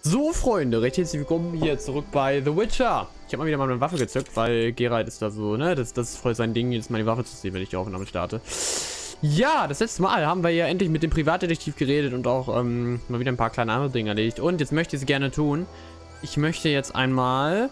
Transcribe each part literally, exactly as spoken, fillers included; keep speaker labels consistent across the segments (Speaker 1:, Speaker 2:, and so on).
Speaker 1: So, Freunde, recht herzlich willkommen hier zurück bei The Witcher. Ich habe mal wieder mal eine Waffe gezückt, weil Geralt ist da so, ne? Das, das ist voll sein Ding, jetzt mal die Waffe zu sehen, wenn ich die Aufnahme starte. Ja, das letzte Mal haben wir ja endlich mit dem Privatdetektiv geredet und auch ähm, mal wieder ein paar kleine andere Dinge erledigt. Und jetzt möchte ich es gerne tun. Ich möchte jetzt einmal...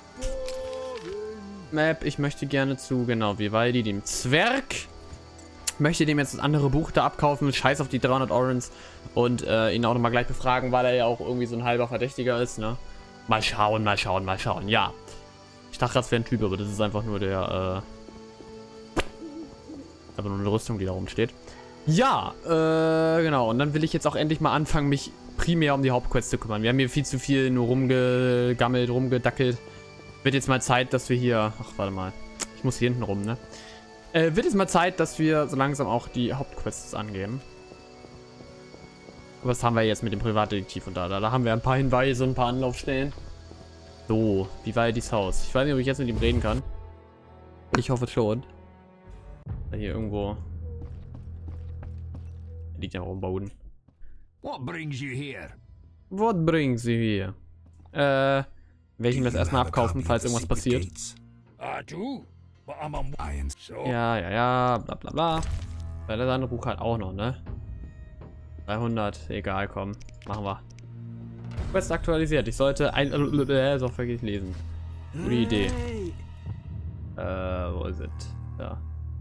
Speaker 1: Map, ich möchte gerne zu, genau, Vivaldi, dem Zwerg. Möchte dem jetzt das andere Buch da abkaufen, scheiß auf die dreihundert Orens und äh, ihn auch nochmal gleich befragen, weil er ja auch irgendwie so ein halber Verdächtiger ist, ne? Mal schauen, mal schauen, mal schauen, ja. Ich dachte, das wäre ein Typ, aber das ist einfach nur der, äh... einfach nur eine Rüstung, die da rumsteht. Ja, äh, genau. Und dann will ich jetzt auch endlich mal anfangen, mich primär um die Hauptquest zu kümmern. Wir haben hier viel zu viel nur rumgegammelt, rumgedackelt. Wird jetzt mal Zeit, dass wir hier... Ach, warte mal. Ich muss hier hinten rum, ne? Äh, wird es mal Zeit, dass wir so langsam auch die Hauptquests angehen. Was haben wir jetzt mit dem Privatdetektiv und da? Da haben wir ein paar Hinweise und ein paar Anlaufstellen. So, Vivaldis Haus. Ich weiß nicht, ob ich jetzt mit ihm reden kann. Ich hoffe schon. Da hier irgendwo... Er liegt ja auch am Boden.
Speaker 2: What brings you here?
Speaker 1: What brings you here? Äh, werde ich ihm das erstmal abkaufen, falls irgendwas passiert.
Speaker 2: I do. But I'm on so.
Speaker 1: Ja, ja, ja, bla bla bla. Weil das andere Buch halt auch noch, ne? dreihundert, egal, komm. Machen wir. Quest aktualisiert. Ich sollte ein... Äh, so vergeht lesen. Gute Idee. Äh, wo ist es? Da.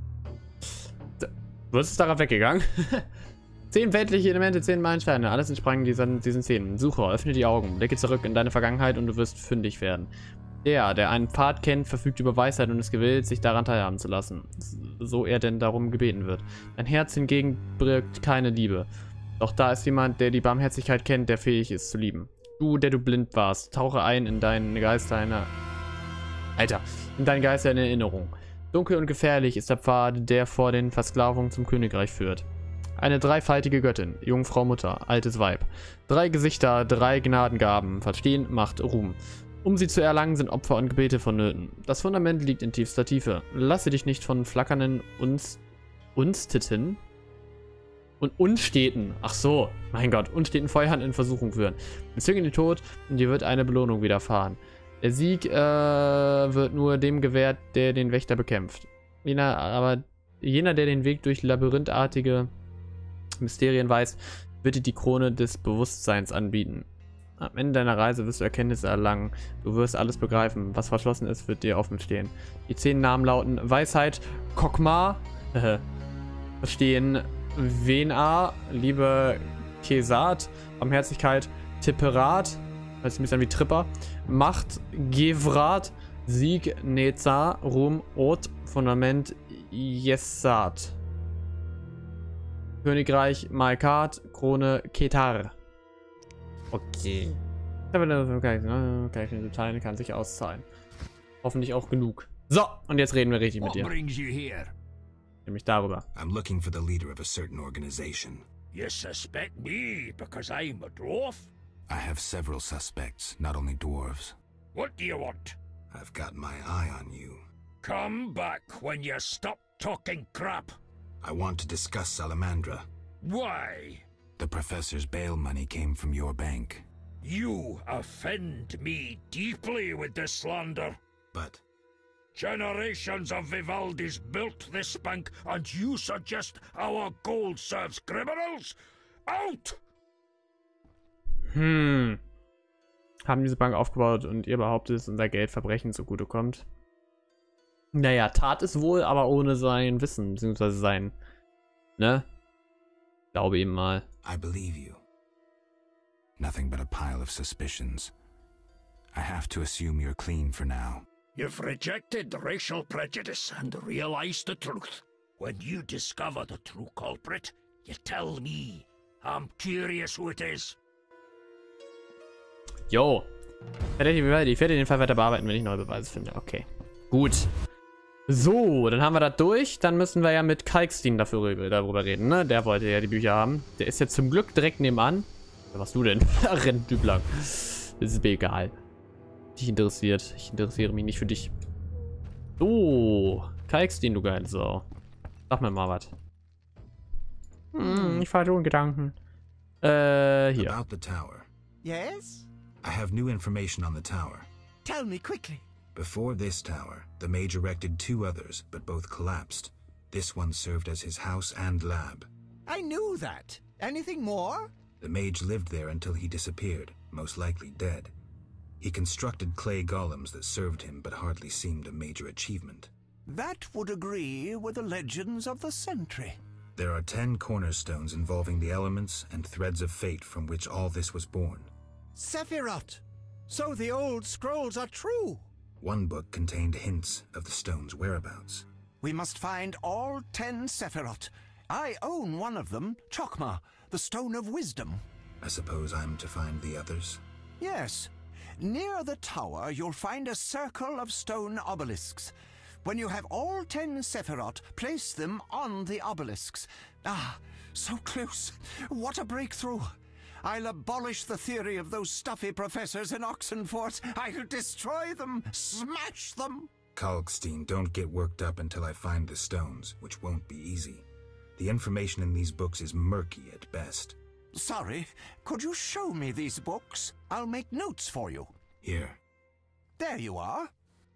Speaker 1: Wo ist es darauf weggegangen? Zehn weltliche Elemente, zehn Meilensteine. Alles entsprang diesen, diesen Szenen. Suche, öffne die Augen. Blicke zurück in deine Vergangenheit und du wirst fündig werden. Der, der einen Pfad kennt, verfügt über Weisheit und ist gewillt, sich daran teilhaben zu lassen. So er denn darum gebeten wird. Dein Herz hingegen birgt keine Liebe. Doch da ist jemand, der die Barmherzigkeit kennt, der fähig ist zu lieben. Du, der du blind warst, tauche ein in deinen Geist deiner... Alter, in deinen Geist deiner Erinnerung. Dunkel und gefährlich ist der Pfad, der vor den Versklavungen zum Königreich führt. Eine dreifaltige Göttin, Jungfrau Mutter, altes Weib. Drei Gesichter, drei Gnadengaben, Verstehen, Macht, Ruhm. Um sie zu erlangen, sind Opfer und Gebete vonnöten. Das Fundament liegt in tiefster Tiefe. Lasse dich nicht von flackernden Unst Unsteten und Unsteten, ach so, mein Gott, unsteten Feuern in Versuchung führen. Bezüge den Tod und dir wird eine Belohnung widerfahren. Der Sieg äh, wird nur dem gewährt, der den Wächter bekämpft. Jener, aber jener, der den Weg durch labyrinthartige Mysterien weiß, wird dir die Krone des Bewusstseins anbieten. Am Ende deiner Reise wirst du Erkenntnisse erlangen. Du wirst alles begreifen. Was verschlossen ist, wird dir offen stehen. Die zehn Namen lauten Weisheit, Kokma, äh, Verstehen, Vena, Liebe, Kesat, Barmherzigkeit, Tipperat, das ist ein bisschen wie Tripper, Macht, Gevrat, Sieg, Neza, Ruhm, Ot, Fundament, Yesat. Königreich, Malkat, Krone, Ketar. Okay. Aber das kann ich in Teilen kann sich auszahlen. Hoffentlich auch genug. So, und jetzt reden wir richtig mit dir. Nämlich darüber.
Speaker 3: I'm looking for the leader of a certain organization.
Speaker 2: You suspect me because I'm a dwarf?
Speaker 3: I have several suspects, not only dwarves.
Speaker 2: What do you want?
Speaker 3: I've got my eye on you.
Speaker 2: Come back when you stop talking crap.
Speaker 3: I want to discuss Salamandra.
Speaker 2: Why?
Speaker 3: The professor's bail money came from your bank.
Speaker 2: You offend me deeply with this slander.
Speaker 3: But
Speaker 2: generations of Vivaldis built this bank, and you suggest our gold serves criminals? Out!
Speaker 1: Hm. Haben diese Bank aufgebaut und ihr behauptet, dass unser Geld Verbrechen zugutekommt. Naja, tat es wohl, aber ohne sein Wissen, beziehungsweise sein, ne? Glaube ihm mal.
Speaker 3: I believe you. Nothing but a pile of suspicions. I have to assume you're clean for now.
Speaker 2: You've rejected racial prejudice and realized the truth. When you discover the true culprit, you tell me. I'm curious who it is.
Speaker 1: Jo. Ich werde den Fall weiter bearbeiten, wenn ich neue Beweise finde. Okay. Gut. So, dann haben wir das durch. Dann müssen wir ja mit Kalkstein dafür, darüber reden, ne? Der wollte ja die Bücher haben. Der ist jetzt zum Glück direkt nebenan. Was du denn? Rennt Typ lang. Das ist mir egal. Dich interessiert. Ich interessiere mich nicht für dich. So. Kalkstein, du geile Sau. Sag mir mal was. Hm, ich fahre schon Gedanken. Äh, hier.
Speaker 3: About the tower.
Speaker 4: Yes?
Speaker 3: I have new information on the tower.
Speaker 2: Tell me quickly.
Speaker 3: Before this tower, the mage erected two others, but both collapsed. This one served as his house and lab.
Speaker 2: I knew that. Anything more?
Speaker 3: The mage lived there until he disappeared, most likely dead. He constructed clay golems that served him, but hardly seemed a major achievement.
Speaker 2: That would agree with the legends of the Sentry.
Speaker 3: There are ten cornerstones involving the elements and threads of fate from which all this was born.
Speaker 2: Sephiroth! So the old scrolls are true!
Speaker 3: One book contained hints of the stone's whereabouts.
Speaker 2: We must find all ten Sephiroth. I own one of them, Chokmah, the Stone of Wisdom.
Speaker 3: I suppose I'm to find the others?
Speaker 2: Yes. Near the tower, you'll find a circle of stone obelisks. When you have all ten Sephiroth, place them on the obelisks. Ah, so close. What a breakthrough. I'll abolish the theory of those stuffy professors in Oxenfort. I'll destroy them, smash them.
Speaker 3: Kalkstein, don't get worked up until I find the stones, which won't be easy. The information in these books is murky at best.
Speaker 2: Sorry, could you show me these books? I'll make notes for you.
Speaker 3: Here.
Speaker 2: There you are.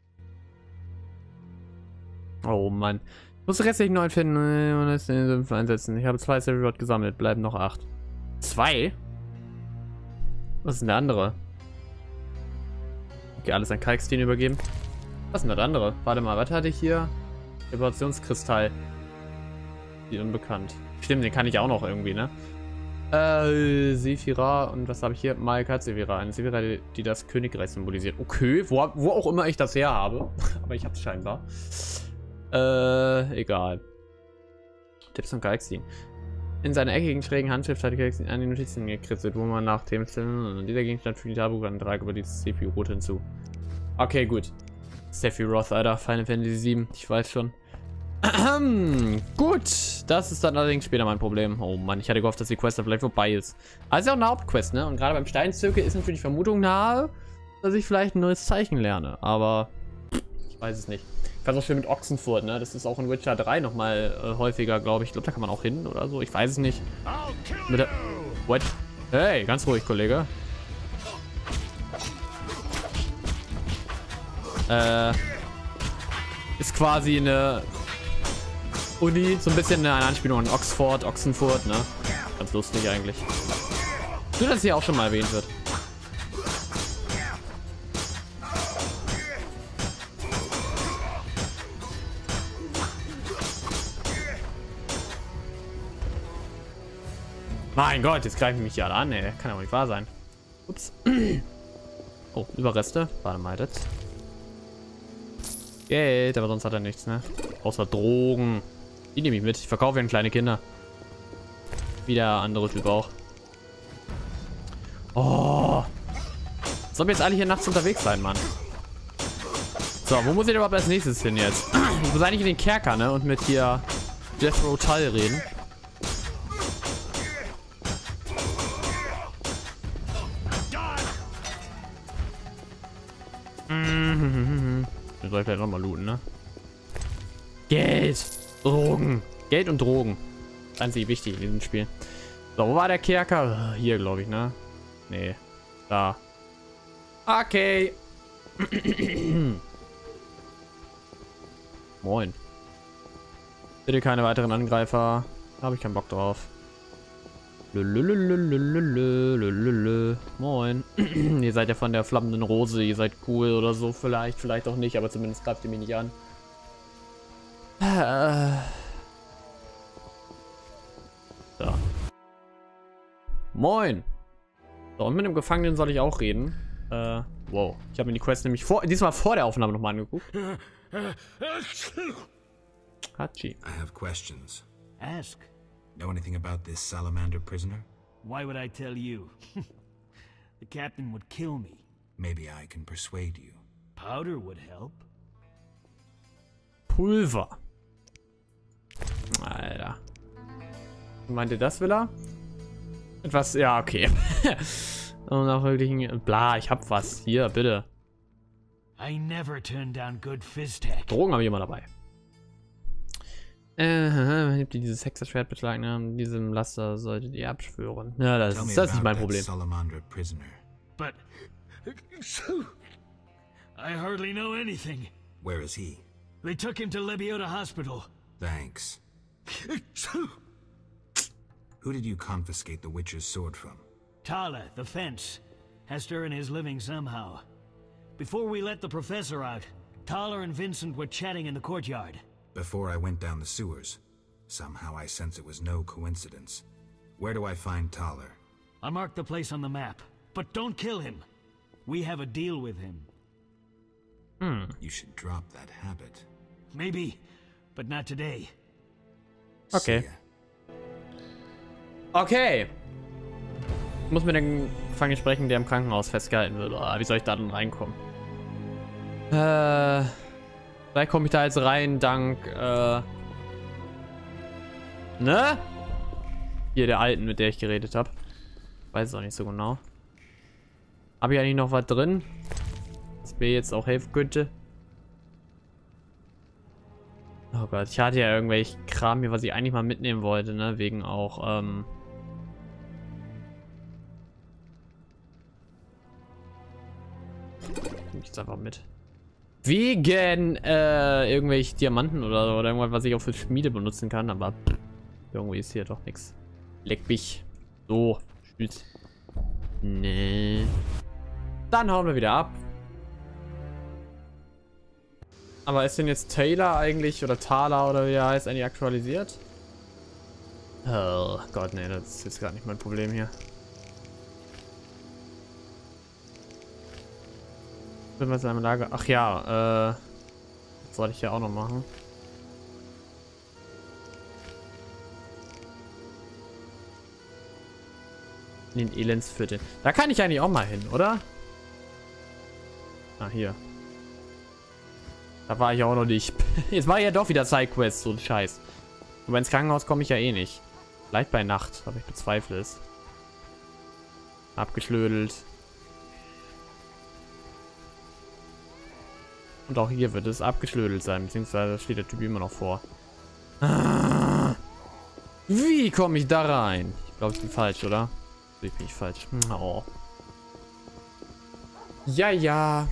Speaker 1: Oh Mann. Ich muss restlich neun finden und es in den fünf einsetzen. Ich habe zwei Sephiroth gesammelt, bleiben noch acht. Zwei? Was ist denn der andere? Okay, alles an Kalkstein übergeben. Was ist denn der andere? Warte mal, was hatte ich hier? Vibrationskristall. Die unbekannt. Stimmt, den kann ich auch noch irgendwie, ne? Äh, Sephira und was habe ich hier? Malkat Sephira. Eine Sephira, die, die das Königreich symbolisiert. Okay, wo, wo auch immer ich das her habe. Aber ich habe es scheinbar. Äh, egal. Tipps von Kalkstein. In seiner eckigen, schrägen Handschrift hat Kalkstein an die Notizen gekritzelt, wo man nach dem Stillen und dieser Gegenstand für die Tabugantrag über die Sephiroth hinzu. Okay, gut. Sephiroth, Alter. Final Fantasy sieben. Ich weiß schon. Gut, das ist dann allerdings später mein Problem. Oh Mann, ich hatte gehofft, dass die Quest da vielleicht vorbei ist. Also auch eine Hauptquest, ne? Und gerade beim Steinzirkel ist natürlich die Vermutung nahe, dass ich vielleicht ein neues Zeichen lerne. Aber ich weiß es nicht. Ich fand es auch schön mit Oxenfurt, ne? Das ist auch in Witcher drei nochmal äh, häufiger, glaube ich. Ich glaube, da kann man auch hin oder so. Ich weiß es nicht. Mit der What? Hey, ganz ruhig, Kollege. Äh, ist quasi eine Uni, so ein bisschen eine Anspielung an Oxford, Oxenfurt, ne? Ganz lustig eigentlich. Nur, dass es hier auch schon mal erwähnt wird. Mein Gott, jetzt greifen mich hier alle an, ey. Kann ja wohl nicht wahr sein. Ups. Oh, Überreste. Warte mal jetzt. Geld, aber sonst hat er nichts, ne? Außer Drogen. Die nehme ich mit. Ich verkaufe ihn kleine Kinder. Wie der andere Typ auch. Oh. Sollen wir jetzt alle hier nachts unterwegs sein, Mann? So, wo muss ich überhaupt als nächstes hin jetzt? Ich muss eigentlich in den Kerker, ne? Und mit hier Jethro Tull reden. Wir sollten vielleicht nochmal looten, ne? Geld! Drogen! Geld und Drogen. Einzig wichtig in diesem Spiel. So, wo war der Kerker? Hier, glaube ich, ne? Nee. Da. Okay. Moin. Bitte keine weiteren Angreifer. Da habe ich keinen Bock drauf. Lülülülülülülülülülü. Moin. Ihr seid ja von der flammenden Rose. Ihr seid cool oder so. Vielleicht, vielleicht auch nicht. Aber zumindest greift ihr mich nicht an. So. Moin. So, und mit dem Gefangenen soll ich auch reden. Äh, wow. Ich habe mir die Quest nämlich vor, diesmal vor der Aufnahme nochmal angeguckt. Hachi.
Speaker 3: I have questions.
Speaker 4: Ask.
Speaker 3: Know anything about this salamander prisoner?
Speaker 4: Why would I tell you? The captain would kill me.
Speaker 3: Maybe I can persuade you.
Speaker 4: Powder would help.
Speaker 1: Pulver. Alter. Meint ihr, das will er? Etwas, ja, okay. Und auch wirklich ein, bla, ich hab was. Hier, bitte.
Speaker 4: I never turn down good Fizztech.
Speaker 1: Drogen habe ich immer dabei. Äh, habt ihr dieses Hexerschwert beschlagen haben? Diesem Laster solltet ihr abschwören. Ja, das, ist, das ist nicht mein Problem.
Speaker 3: Salamander prisoner.
Speaker 4: But I hardly know anything.
Speaker 3: Where is he?
Speaker 4: They took him to Lebiota Hospital.
Speaker 3: Thanks. Who did you confiscate the Witcher's sword from?
Speaker 4: Tala, the fence. Has to earn his living somehow. Before we let the professor out, Tala and Vincent were chatting in the courtyard.
Speaker 3: Before I went down the sewers. Somehow I sense it was no coincidence. Where do I find Thaler?
Speaker 4: I marked the place on the map, but don't kill him. We have a deal with him.
Speaker 1: Hmm.
Speaker 3: You should drop that habit.
Speaker 4: Maybe, but not today.
Speaker 1: Okay.
Speaker 3: See ya.
Speaker 1: Okay. Ich muss mit dem Gefangenen sprechen, der im Krankenhaus festgehalten wird. Oh, wie soll ich da denn reinkommen? Äh, vielleicht komme ich da jetzt rein, dank, äh, ne? Hier, der Alten, mit der ich geredet habe. Weiß es auch nicht so genau. Habe ich eigentlich noch was drin? Das mir jetzt auch helfen könnte? Oh Gott, ich hatte ja irgendwelche Kram hier, was ich eigentlich mal mitnehmen wollte, ne? Wegen auch, ähm... Nehme ich jetzt einfach mit. Wegen, äh, irgendwelche Diamanten oder so, oder irgendwas, was ich auch für Schmiede benutzen kann, aber pff, irgendwie ist hier doch nichts. Leck mich. So, tschüss. Nee. Dann hauen wir wieder ab. Aber ist denn jetzt Taylor eigentlich, oder Thaler, oder wie er heißt, eigentlich aktualisiert? Oh Gott, nee, das ist jetzt gerade nicht mein Problem hier. Bin wir in einem Lager. Ach ja, äh. Das sollte ich ja auch noch machen. In den Elendsviertel. Da kann ich eigentlich auch mal hin, oder? Ah, hier. Da war ich auch noch nicht. Jetzt war ja doch wieder Sidequest, so ein Scheiß. Aber ins Krankenhaus komme ich ja eh nicht. Vielleicht bei Nacht, aber ich bezweifle es. Abgeschlödelt. Und auch hier wird es abgeschlödelt sein, beziehungsweise steht der Typ immer noch vor. Ah, wie komme ich da rein? Ich glaube, ich bin falsch, oder? Ich bin nicht falsch. Oh. Ja, ja.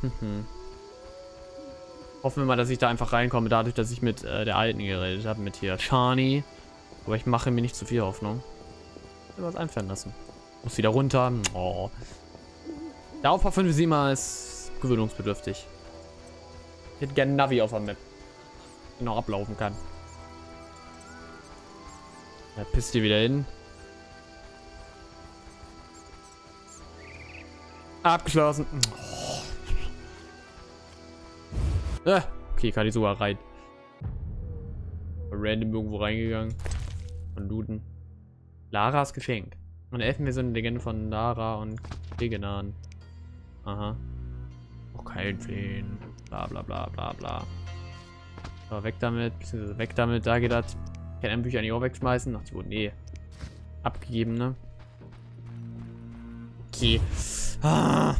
Speaker 1: Hoffen wir mal, dass ich da einfach reinkomme, dadurch, dass ich mit äh, der Alten geredet habe, mit hier Shani. Aber ich mache mir nicht zu viel Hoffnung. Ich will was einfallen lassen. Muss wieder runter. Oh. Der Aufbau von Visima ist gewöhnungsbedürftig. Ich hätte gerne Navi auf der Map, die noch ablaufen kann. Da pisst ihr wieder hin. Abgeschlossen. Oh. Ah, okay, kann ich sogar rein. Random irgendwo reingegangen. Von Luden. Laras Geschenk. Und Elfenversion Legende von Lara und Regenan. Aha. Oh, kein Feen. Bla bla bla bla bla. So, weg damit. Beziehungsweise weg damit. Da geht das. Ich kann ein Bücher eigentlich auch wegschmeißen. Ach, die wurden eh abgegeben, ne? Okay. Ah.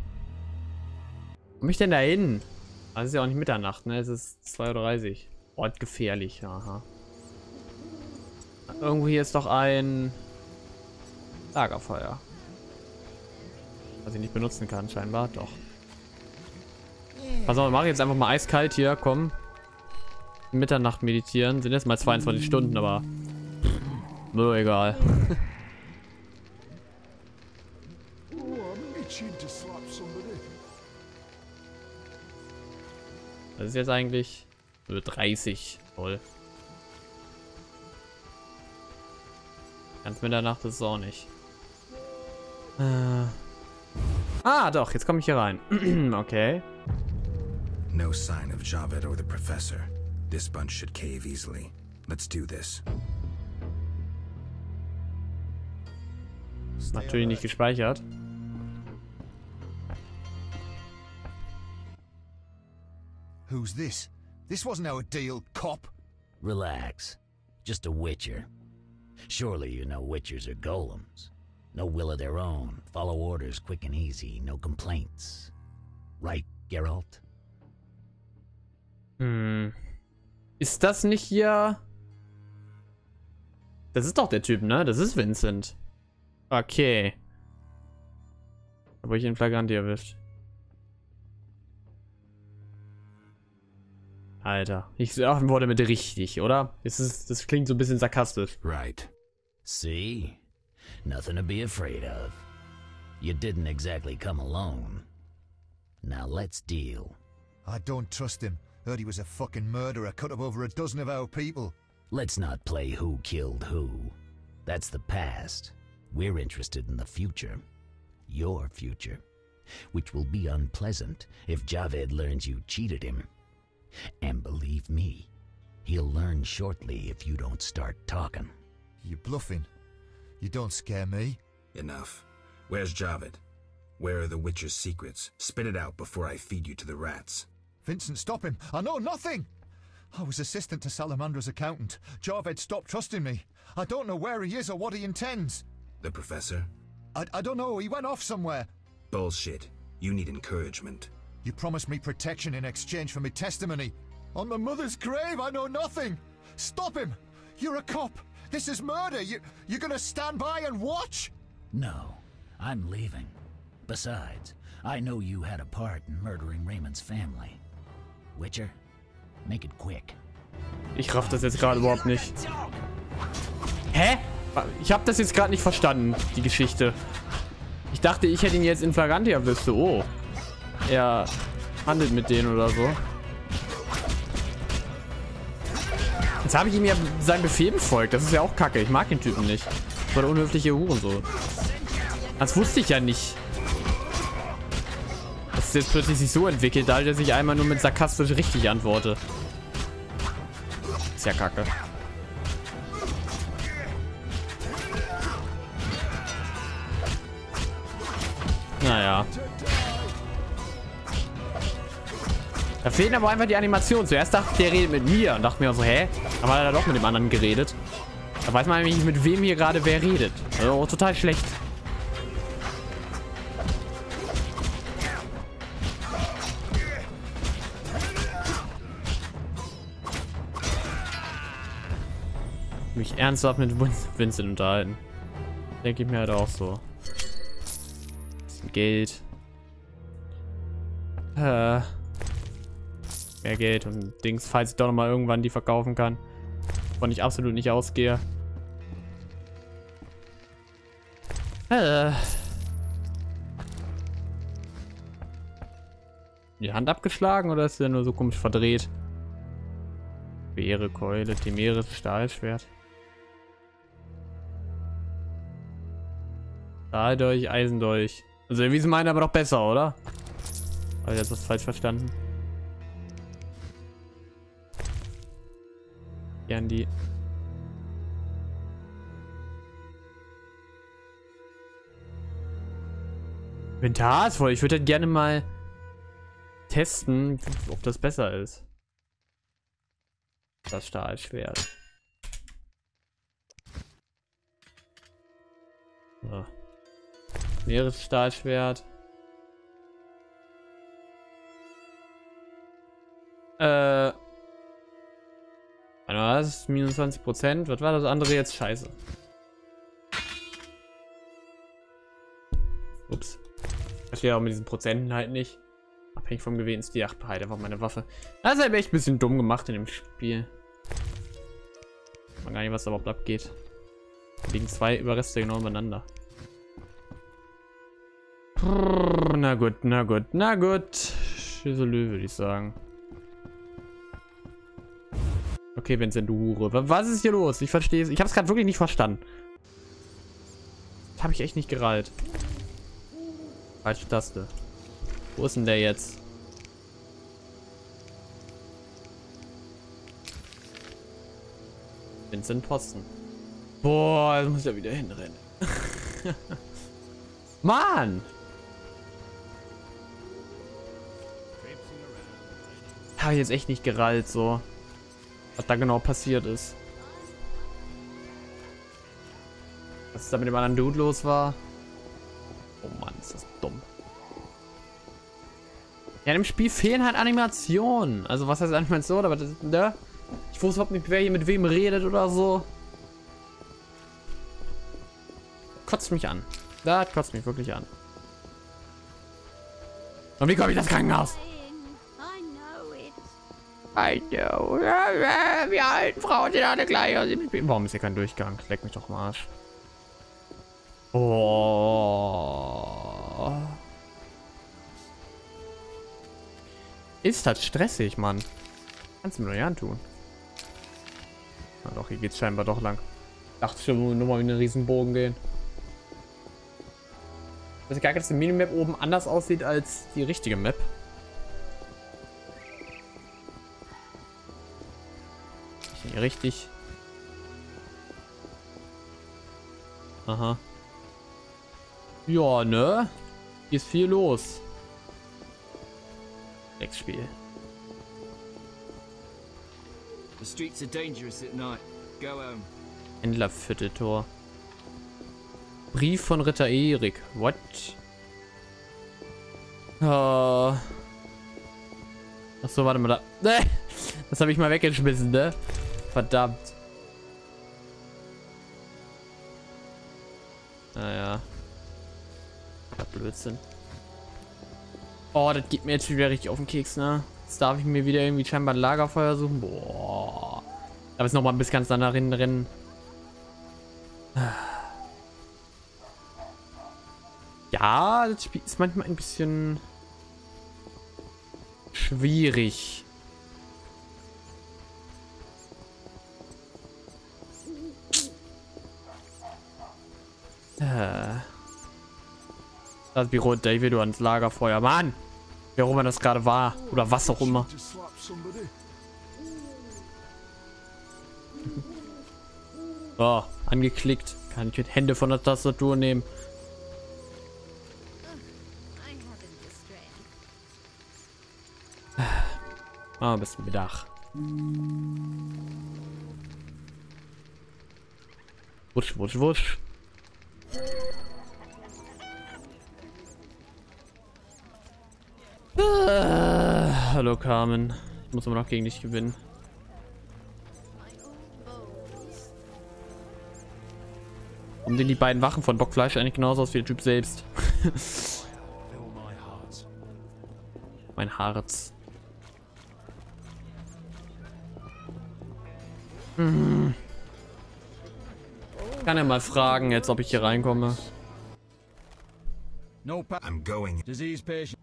Speaker 1: Wo komm ich denn da hin? Das ist ja auch nicht Mitternacht, ne? Es ist zwei Uhr dreißig. Ort gefährlich, aha. Irgendwo hier ist doch ein Lagerfeuer. Was ich nicht benutzen kann, scheinbar. Doch. Pass auf, wir machen jetzt einfach mal eiskalt hier, komm. Mitternacht meditieren. Sind jetzt mal zweiundzwanzig Stunden, aber nur egal. Das ist jetzt eigentlich nur dreißig. Toll. Ganz Mitternacht ist es auch nicht. Äh. Ah, doch, jetzt komme ich hier rein. Okay.
Speaker 3: No sign of Javed or the professor. This bunch should cave easily. Let's do this.
Speaker 1: Natürlich nicht gespeichert.
Speaker 2: Who's this? This wasn't our deal, cop.
Speaker 5: Relax. Just a witcher. Surely you know witchers are golems. No will of their own. Follow orders quick and easy. No complaints. Right, Geralt?
Speaker 1: Hm. Ist das nicht hier... Das ist doch der Typ, ne? Das ist Vincent. Okay. Aber ich ihn Flagranti erwischt. Alter, ich antworte mit richtig, oder? Das, ist, das klingt so ein bisschen sarkastisch.
Speaker 3: Right.
Speaker 5: See? Nothing to be afraid of. You didn't exactly come alone. Now let's deal.
Speaker 6: I don't trust him. Heard he was a fucking murderer, cut up over a dozen of our people.
Speaker 5: Let's not play who killed who. That's the past. We're interested in the future. Your future. Which will be unpleasant if Javed learns you cheated him. And believe me, he'll learn shortly if you don't start talking.
Speaker 6: You're bluffing. You don't scare me.
Speaker 3: Enough. Where's Javed? Where are the Witcher's secrets? Spit it out before I feed you to the rats.
Speaker 6: Vincent, stop him. I know nothing. I was assistant to Salamandra's accountant. Javed stopped trusting me. I don't know where he is or what he intends.
Speaker 3: The professor?
Speaker 6: I, I don't know. He went off somewhere.
Speaker 3: Bullshit. You need encouragement.
Speaker 6: You promised me protection in exchange for my testimony. On my mother's grave, I know nothing. Stop him. You're a cop. This is murder. You, you're gonna stand by and watch?
Speaker 5: No, I'm leaving. Besides, I know you had a part in murdering Raymond's family. Witcher, make it quick.
Speaker 1: Ich raff das jetzt gerade überhaupt nicht. Hä? Ich habe das jetzt gerade nicht verstanden, die Geschichte. Ich dachte, ich hätte ihn jetzt in Flagranti erwischt. Oh. Er handelt mit denen oder so. Jetzt habe ich ihm ja seinen Befehl befolgt. Das ist ja auch kacke. Ich mag den Typen nicht. Das war der unhöfliche Hurensohn. Das wusste ich ja nicht. Dass es jetzt plötzlich sich so entwickelt, da er sich einmal nur mit sarkastisch richtig antworte. Ist ja kacke. Naja. Da fehlen aber einfach die Animationen. Zuerst dachte ich, der redet mit mir und dachte mir so, hä? Aber hat er doch mit dem anderen geredet. Da weiß man nämlich nicht, mit wem hier gerade wer redet. Also total schlecht. Mich ernsthaft mit Vincent unterhalten. Denke ich mir halt auch so. Bisschen Geld. Äh. Mehr Geld und Dings, falls ich doch noch mal irgendwann die verkaufen kann. Wovon ich absolut nicht ausgehe. Äh. Die Hand abgeschlagen oder ist der nur so komisch verdreht? Beere, Keule, Timeris, Stahlschwert. Stahldolch, Eisendolch. Also irgendwie sind meine aber doch besser, oder? Habe ich jetzt das falsch verstanden? Gern die. Inventar ist voll. Ich würde halt gerne mal testen, ob das besser ist. Das Stahlschwert. So. Meeresstahlschwert. Äh. Das ist minus zwanzig Prozent. Was war das andere jetzt? Scheiße. Ups. Ich verstehe auch mit diesen Prozenten halt nicht. Abhängig vom gewählten Stil. Ach, behalte einfach meine Waffe. Das ist halt echt ein bisschen dumm gemacht in dem Spiel. Ich weiß gar nicht, was da überhaupt abgeht. Da liegen zwei Überreste genau übereinander. Na gut, na gut, na gut. Schüsselö, würde ich sagen. Okay, Vincent, du Hure. Was ist hier los? Ich verstehe es. Ich habe es gerade wirklich nicht verstanden. Das habe ich echt nicht gerallt. Falsche Taste. Wo ist denn der jetzt? Vincent Posten. Boah, jetzt muss er wieder hinrennen. Mann! Habe ich jetzt echt nicht gerallt, so. Was da genau passiert ist. Was da mit dem anderen Dude los war. Oh Mann, ist das dumm. Ja, in dem Spiel fehlen halt Animationen. Also was heißt Animation, aber das, ne? Ich wusste überhaupt nicht, wer hier mit wem redet oder so. Kotzt mich an. Das kotzt mich wirklich an. Und wie komme ich das Krankenhaus?
Speaker 7: I know it.
Speaker 1: I know. Wir alten Frauen sind alle gleich. Warum ist hier kein Durchgang? Leck mich doch mal Arsch. Oh. Ist halt stressig, Mann. Kannst du mir doch nicht antun. Na doch, hier geht's scheinbar doch lang. Dachte schon, nur mal in einen riesen Bogen gehen. Ich weiß gar nicht, dass die Minimap oben anders aussieht als die richtige Map. Hier richtig. Aha. Ja, ne? Hier ist viel los. Nächstes Spiel.
Speaker 8: The streets are dangerous at night. Go home.
Speaker 1: Händlervierteltor. Brief von Ritter Erik. What? Oh. Achso, warte mal da. Das habe ich mal weggeschmissen, ne? Verdammt. Naja. Ja, Blödsinn. Oh, das geht mir jetzt wieder richtig auf den Keks, ne? Jetzt darf ich mir wieder irgendwie scheinbar ein Lagerfeuer suchen. Boah. Aber jetzt noch mal bis ganz nach hinten rennen. Ja, das Spiel ist manchmal ein bisschen schwierig. Äh. Das Büro David, du ans Lagerfeuer. Mann! Wer auch immer das gerade war. Oder was auch immer. Oh, angeklickt. Kann ich mit Hände von der Tastatur nehmen. Ah, bis Mittag. Wusch, wusch, wusch. Ah, hallo Carmen. Ich muss aber noch gegen dich gewinnen. Warum sehen die beiden Wachen von Bockfleisch eigentlich genauso aus wie der Typ selbst? Mein Harz. Hm. Kann ja mal fragen jetzt, ob ich hier reinkomme.
Speaker 8: No
Speaker 3: I'm going.
Speaker 8: disease patient.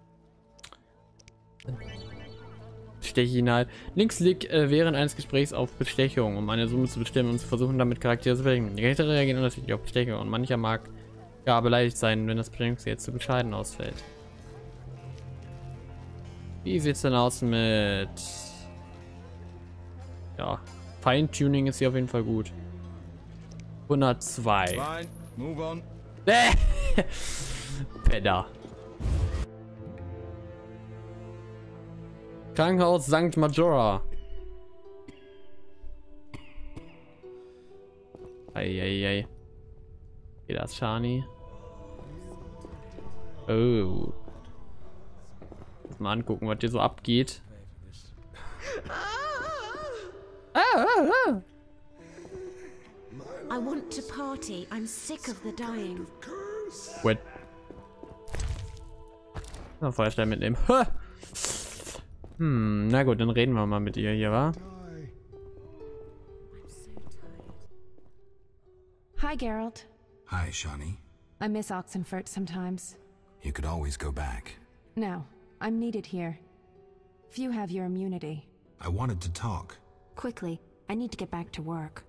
Speaker 1: Steche hinein. Links liegt äh, während eines Gesprächs auf Bestechung, um eine Summe zu bestimmen und zu versuchen, damit Charaktere zu verringern. Die Charaktere reagieren unterschiedlich auf Bestechung und mancher mag ja beleidigt sein, wenn das Bestimmungsziel jetzt zu bescheiden ausfällt. Wie sieht's denn aus mit... Ja, Feintuning ist hier auf jeden Fall gut. hundertzwei.
Speaker 8: Fine. Move on.
Speaker 1: Penner. Krankenhaus Sankt Majora. Eieiei. Geht das, Shani? Oh. Mal angucken, was hier so abgeht. Ah, ah, ah.
Speaker 7: I want to party. I'm sick of the dying.
Speaker 1: Wet. Na, Feuerstein mitnehmen. Ha! Hm, na gut, dann reden wir mal mit ihr hier, wa?
Speaker 9: Hi, Geralt.
Speaker 3: Hi, Shani.
Speaker 9: I miss Oxenfurt sometimes.
Speaker 3: You could always go back.
Speaker 9: No, I'm needed here. Few have your immunity.
Speaker 3: I wanted to talk.
Speaker 7: Quickly, I need to get back to work.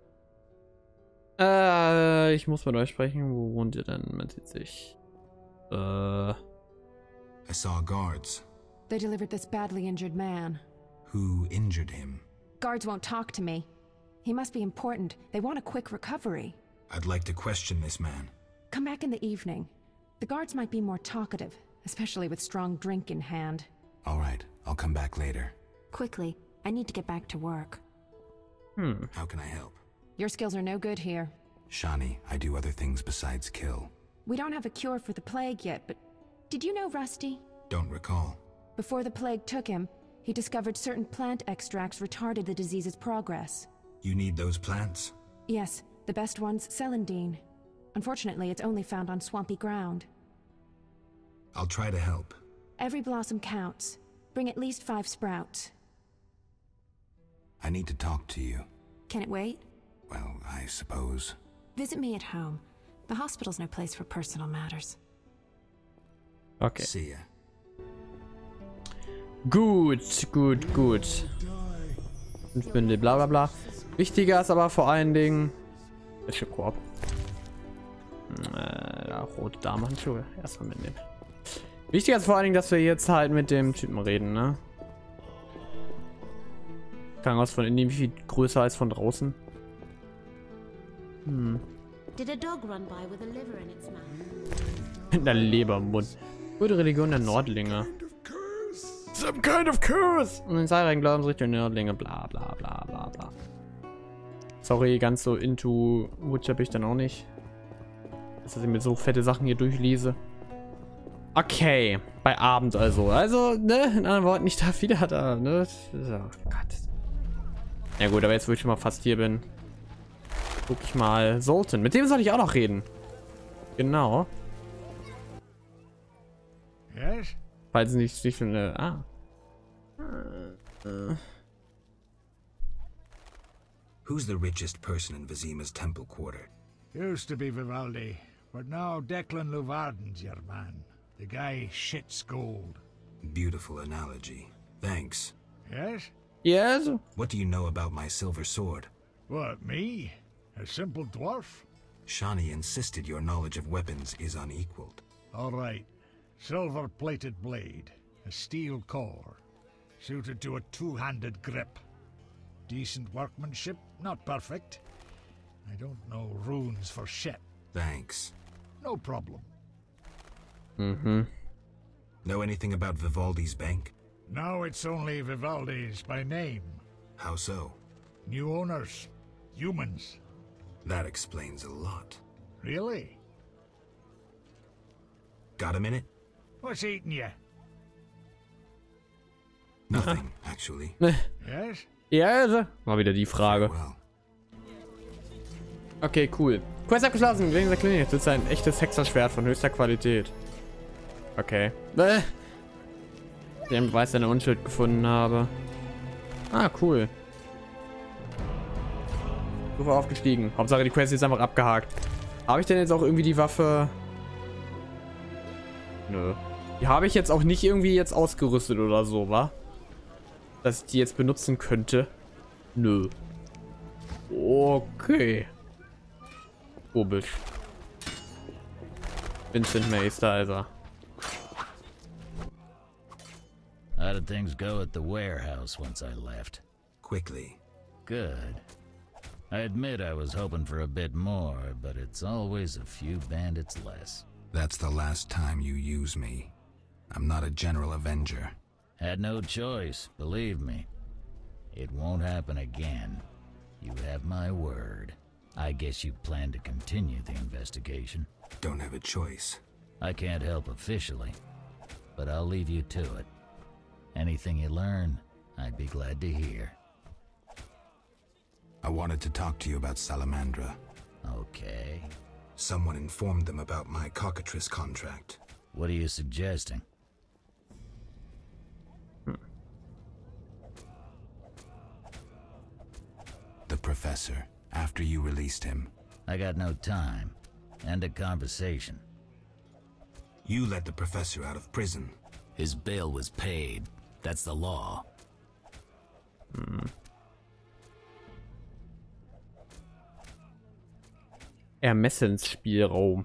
Speaker 1: Äh, ich muss mit euch sprechen. Wo wohnt ihr denn? Man sieht sich. Äh.
Speaker 3: I saw guards.
Speaker 9: They delivered this badly injured man.
Speaker 3: Who injured him?
Speaker 9: Guards won't talk to me. He must be important. They want a quick recovery.
Speaker 3: I'd like to question this man.
Speaker 9: Come back in the evening. The guards might be more talkative, especially with strong drink in hand.
Speaker 3: All right, I'll come back later.
Speaker 7: Quickly, I need to get back to work.
Speaker 1: Hm.
Speaker 3: How can I help?
Speaker 9: Your skills are no good here.
Speaker 3: Shani, I do other things besides kill.
Speaker 9: We don't have a cure for the plague yet, but did you know Rusty?
Speaker 3: Don't recall.
Speaker 9: Before the plague took him, he discovered certain plant extracts retarded the disease's progress.
Speaker 3: You need those plants?
Speaker 9: Yes, the best one's celandine. Unfortunately, it's only found on swampy ground.
Speaker 3: I'll try to help.
Speaker 9: Every blossom counts. Bring at least five sprouts.
Speaker 3: I need to talk to you.
Speaker 9: Can it wait?
Speaker 3: Well, I suppose.
Speaker 9: Visit me at home. The hospital's no place for personal matters.
Speaker 1: Okay.
Speaker 3: See ya.
Speaker 1: Gut, gut, gut. Fünf Bündel, bla bla bla. Wichtiger ist aber vor allen Dingen... Welche Korb? Äh, ja, rote Damenhandschuhe. Erstmal mitnehmen. Wichtiger ist vor allen Dingen, dass wir jetzt halt mit dem Typen reden, ne? Krankenhaus von innen, wie viel größer als von draußen? Hm.
Speaker 7: Did a dog run by with a liver in its mouth?
Speaker 1: In der Leber im Mund. Gute Religion der Nordlinge. Some kind of curse! Und in zahlreichen Glaubensrichtungen der Nordlinge, bla bla bla bla bla. Sorry, ganz so into Witcher bin ich dann auch nicht. Dass ich mir so fette Sachen hier durchlese. Okay, bei Abend also. Also, ne, in anderen Worten, ich darf wieder da, ne? Oh Gott. Ja gut, aber jetzt, wo ich schon mal fast hier bin, guck ich mal. Sultan, mit dem soll ich auch noch reden. Genau.
Speaker 10: Yes?
Speaker 1: Falls nicht, nicht eine. Ah. Uh, uh.
Speaker 3: Who's the richest person in Vizima's temple quarter?
Speaker 10: Used to be Vivaldi, but now Declan Luvarden's your man. The guy shits gold.
Speaker 3: Beautiful analogy. Thanks.
Speaker 10: Yes?
Speaker 1: Yes?
Speaker 3: What do you know about my silver sword?
Speaker 10: What, me? A simple dwarf?
Speaker 3: Shani insisted your knowledge of weapons is unequaled.
Speaker 10: All right. Silver-plated blade, a steel core, suited to a two-handed grip. Decent workmanship, not perfect. I don't know runes for shit.
Speaker 3: Thanks.
Speaker 10: No problem.
Speaker 1: Mm-hmm.
Speaker 3: Know anything about Vivaldi's bank?
Speaker 10: Now it's only Vivaldi's by name.
Speaker 3: How so?
Speaker 10: New owners. Humans.
Speaker 3: That explains a lot.
Speaker 10: Really?
Speaker 3: Got a minute?
Speaker 10: What's eating you?
Speaker 3: Nothing, actually.
Speaker 10: Yes?
Speaker 1: Ja, war wieder die Frage. Okay, cool. Quest abgeschlossen. Wegen der Klinik sitzt ein echtes Hexerschwert von höchster Qualität. Okay. Äh. Den Beweis seiner Unschuld gefunden habe. Ah, cool. Stufe aufgestiegen. Hauptsache die Quest ist einfach abgehakt. Habe ich denn jetzt auch irgendwie die Waffe? Nö. Die habe ich jetzt auch nicht irgendwie jetzt ausgerüstet oder so, wa? Dass ich die jetzt benutzen könnte. Nö. Okay. Komisch. Vincent Meister, also.
Speaker 5: How did things go at the warehouse once I left?
Speaker 3: Quickly.
Speaker 5: Good. I admit I was hoping for a bit more, but it's always a few bandits less.
Speaker 3: That's the last time you use me. I'm not a general avenger.
Speaker 5: Had no choice, believe me. It won't happen again. You have my word. I guess you plan to continue the investigation.
Speaker 3: Don't have a choice.
Speaker 5: I can't help officially, but I'll leave you to it. Anything you learn, I'd be glad to hear.
Speaker 3: I wanted to talk to you about Salamandra.
Speaker 5: Okay.
Speaker 3: Someone informed them about my cockatrice contract.
Speaker 5: What are you suggesting?
Speaker 3: The professor, after you released him.
Speaker 5: I got no time. End a conversation.
Speaker 3: You let the professor out of prison.
Speaker 5: His bail was paid. That's the law.
Speaker 1: Hm. Ermessensspielraum.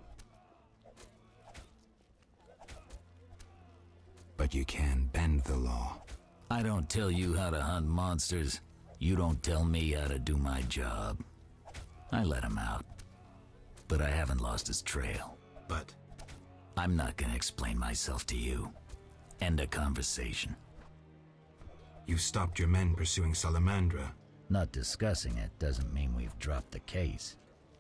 Speaker 3: But you can bend the law.
Speaker 5: I don't tell you how to hunt monsters. You don't tell me how to do my job. I let him out. But I haven't lost his trail.
Speaker 3: But?
Speaker 5: I'm not gonna explain myself to you. End a conversation.
Speaker 3: You stopped your men pursuing Salamandra.
Speaker 5: Not discussing it doesn't mean we've dropped the case.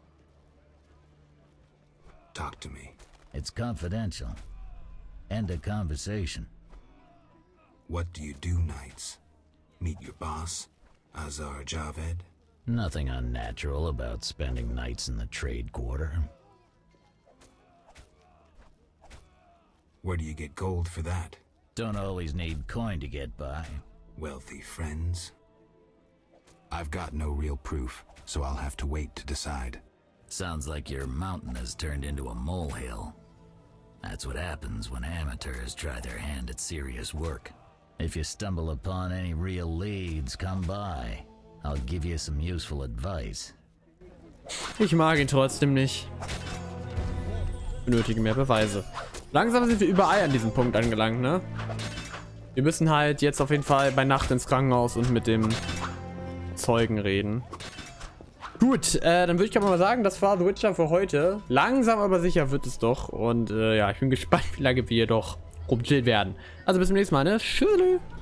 Speaker 3: Talk to me.
Speaker 5: It's confidential. End a conversation.
Speaker 3: What do you do nights? Meet your boss, Azar Javed?
Speaker 5: Nothing unnatural about spending nights in the trade quarter.
Speaker 3: Where do you get gold for that?
Speaker 5: Don't always need coin to get by.
Speaker 3: Wealthy friends? I've got no real proof, so I'll have to wait to decide.
Speaker 5: Sounds like your mountain has turned into a molehill. That's what happens when amateurs try their hand at serious work. If you stumble upon any real leads, come by. I'll give you some useful advice.
Speaker 1: Ich mag ihn trotzdem nicht. Benötige mehr Beweise. Langsam sind wir überall an diesem Punkt angelangt, ne? Wir müssen halt jetzt auf jeden Fall bei Nacht ins Krankenhaus und mit dem Zeugen reden. Gut, äh, dann würde ich aber mal sagen, das war The Witcher für heute. Langsam aber sicher wird es doch. Und äh, ja, ich bin gespannt, wie lange wir hier doch rumchillen werden. Also bis zum nächsten Mal, ne? Tschüss.